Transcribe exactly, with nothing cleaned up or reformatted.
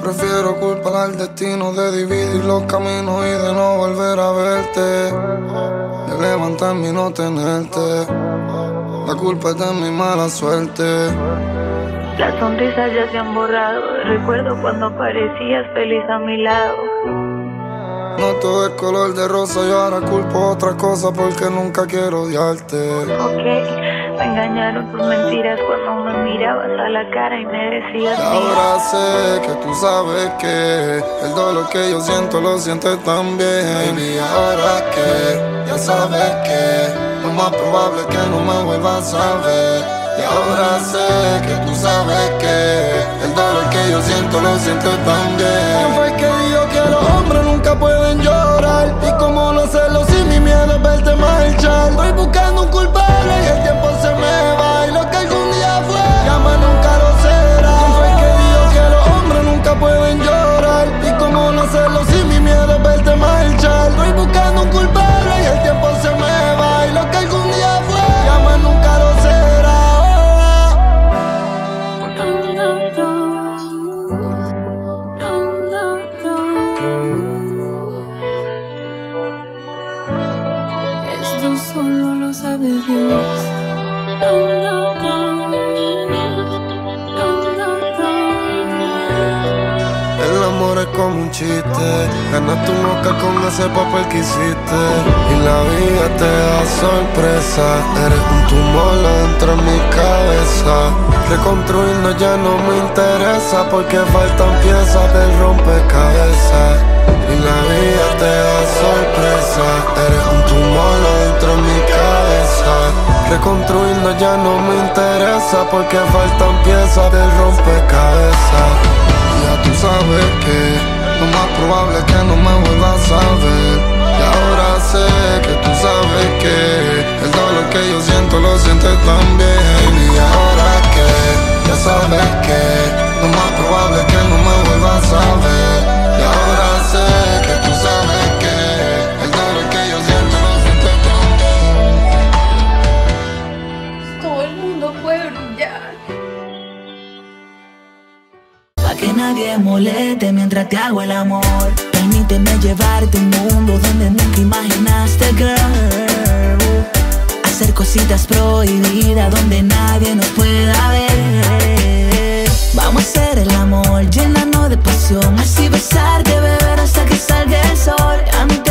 Prefiero culpar al destino de dividir los caminos y de no volver a verte, de levantarme y no tenerte. La culpa es de mi mala suerte. Las sonrisas ya se han borrado. Recuerdo cuando parecías feliz a mi lado. No todo es color de rosa y ahora culpo otra cosa porque nunca quiero odiarte. Ok, me engañaron tus mentiras cuando me mirabas a la cara y me decías y ahora sé que tú sabes que el dolor que yo siento lo sientes también. Y ahora que ya sabes que lo más probable es que no me vuelvas a ver. Y ahora sé que tú sabes que el dolor que yo siento lo sientes también. ¿Quién fue que dijo que los hombres nunca pueden llorar? Y cómo no hacerlo si mi miedo es verte marchar. Estoy buscando un culpable y el tiempo se me va. Y lo que algún día fue, ya más nunca lo será. ¿Quién fue que dijo que los hombres nunca pueden llorar? Y cómo no hacerlo si mi miedo es verte marchar. Estoy buscando un culpable y el tiempo se me va. Y lo que algún día fue, ya más nunca lo será. Solo lo sabe Dios. El amor es como un chiste. Ganaste un Oscar con ese papel que hiciste. Y la vida te da sorpresa. Eres un tumor dentro de mi cabeza. Reconstruirnos ya no me interesa porque faltan piezas del rompecabezas. Y la vida te da sorpresa. Eres un tumor dentro de mi cabeza. Reconstruirnos ya no me interesa porque faltan piezas del rompecabezas. Y ya tú sabes que lo más probable es que no me vuelvas a ver. Y ahora sé que tú sabes que el dolor que yo siento lo sientes también. Y ahora que ya sabes que lo más probable es que no me vuelvas a ver. Y ahora sé que tú sabes que el dolor que yo siento lo sientes también. Todo el mundo puede brillar. Pa' que nadie moleste mientras te hago el amor. Permíteme llevarte a un mundo donde nunca imaginaste, girl. Hacer cositas prohibidas donde nadie nos pueda ver. Vamos a hacer el amor llenarnos de pasión, así besarte, beber hasta que salga el sol. A mi